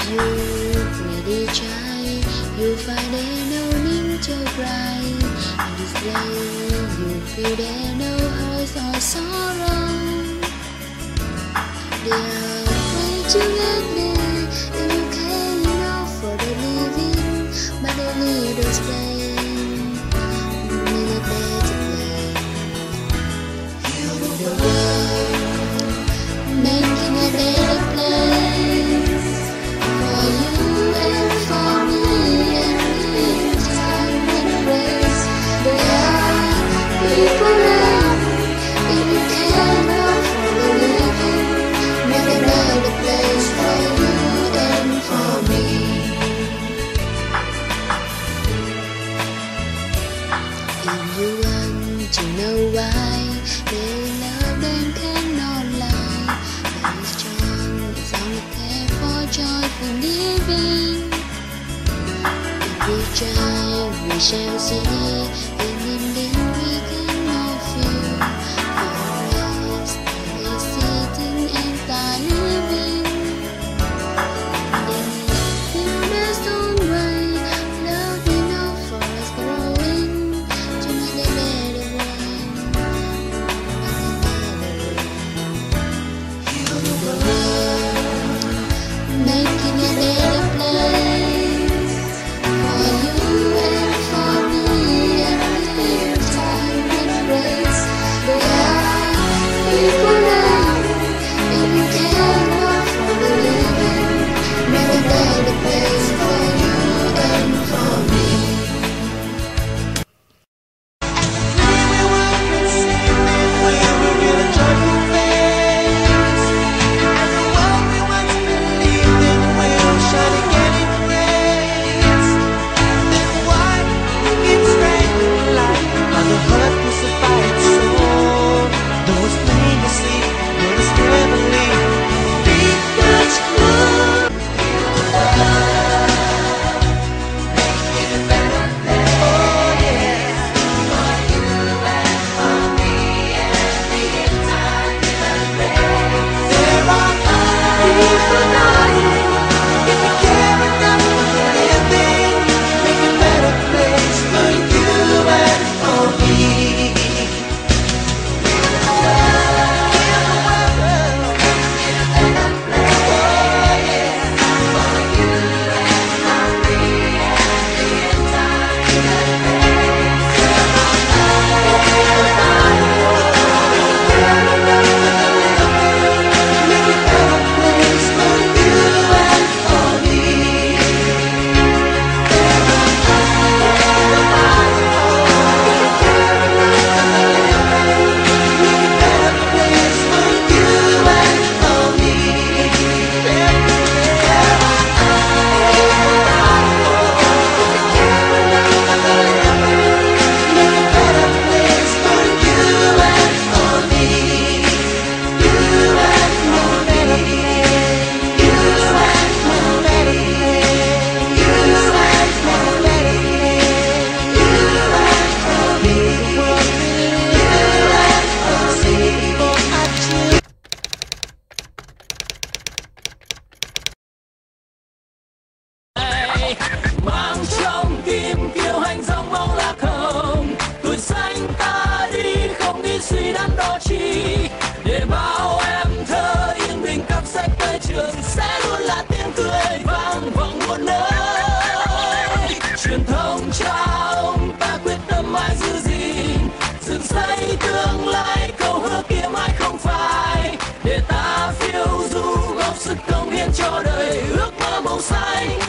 dù người đi trái dù phải để đâu nín cho cry and display you feel there no hurts or sorrow they are way together if you care enough for the living but they need to stay need a better way heal the world making a better place for you and for me and in time and grace there are people around if you care enough for the living make a better place for you and for me if you want to know why they love them cannot lie very strong it's only care for joyful living if we try we shall see in ending we can all feel for rest they sitting and die living they feel their own way love enough for us growing to make a better world heal the world making a better place for you and for me and in time and grace there are people around if you care enough for the living make a better place for you and for me mang trong tim kiêu hãnh dòng máu lá hồng tuổi xanh ta đi không nghĩ suy đắn đo chi để bao em thơ yên bình cắp sách tới trường sẽ luôn là tiếng cười vang vọng muôn nơi truyền thống cha ông ta quyết tâm mãi giữ gìn dựng xây tương lai câu hứa kia mãi không phai để ta phiêu du góp sức cống hiến cho đời ước mơ màu xanh